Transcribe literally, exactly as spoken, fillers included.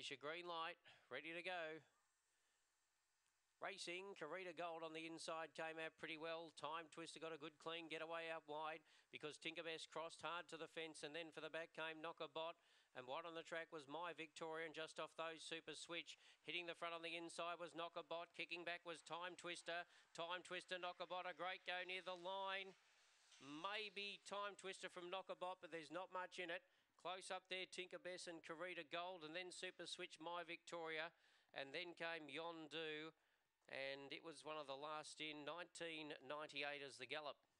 There's your green light, ready to go. Racing, Carita Gold on the inside came out pretty well. Time Twister got a good clean getaway out wide because Tinkerbest crossed hard to the fence, and then for the back came Knockabot. And wide on the track was My Victoria, and just off those Super Switch. Hitting the front on the inside was Knockabot. Kicking back was Time Twister. Time Twister, Knockabot, a great go near the line. Maybe Time Twister from Knockabot, but there's not much in it. Close up there, Tinkerbest and Carita Gold, and then Super Switch, My Victoria. And then came Yondu. And it was one of the last in nineteen ninety-eight as the gallop.